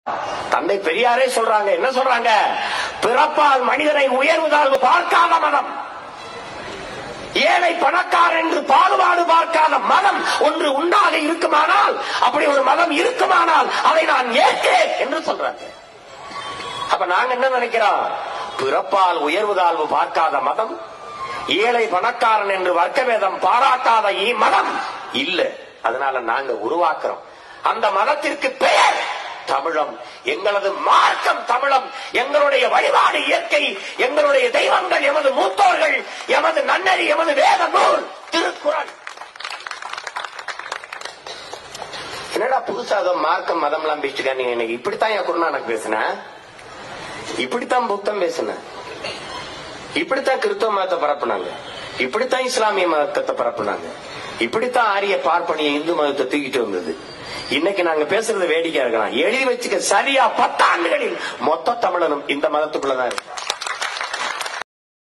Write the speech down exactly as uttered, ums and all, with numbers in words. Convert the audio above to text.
தந்தை பெரியாரே சொல்றாங்க, என்ன சொல்றாங்க? பிறப்பால் மனிதனை உயர்வுதாழ்வு பார்க்காத மதம், ஏழை பணக்காரன் என்று பாகுபாடு பார்க்காத மதம் ஒன்று உண்டாக இருக்குமானால், அப்படி ஒரு மதம் இருக்குமானால் அதை நான் ஏற்கிறேன் என்று சொல்றாங்க. அப்ப நாங்க என்ன நினைக்கிறோம்? பிறப்பால் உயர்வுதாழ்வு பார்க்காத மதம், ஏழை பணக்காரன் என்று வர்க்கவேதம் பாராட்டாத மதம் இல்ல. அதனால நாங்க உருவாக்குறோம் அந்த மதத்திற்கு பெயர் தமிழம். எங்களது மார்க்கம் தமிழம், எங்களுடைய வழிபாடு இயற்கை, எங்களுடைய தெய்வங்கள் எமது மூத்தோர்கள், எமது நன்னறி, எமது வேத நூல் திருக்குறள். என்னடா புதுசா மார்க்கம் மதம் எல்லாம் பேசிட்டு நீங்க இன்னைக்கு இப்படித்தான் என் குருநானக் பேசின, இப்படித்தான் புத்தம் பேசின, இப்படித்தான் கிறிஸ்தவ மதத்தை பரப்புனாங்க, இப்படித்தான் இஸ்லாமிய மதத்தை பரப்புனாங்க, இப்படித்தான் ஆரிய பார்ப்பனிய இந்து மதத்தை தூக்கிட்டு வந்தது. இன்னைக்கு நாங்க பேசுறது வேடிக்கையா இருக்கலாம். எழுதி வச்சுக்க, சரியா பத்தாண்டுகளில் மொத்த தமிழனும் இந்த மதத்துக்குள்ளதான் இருக்கு.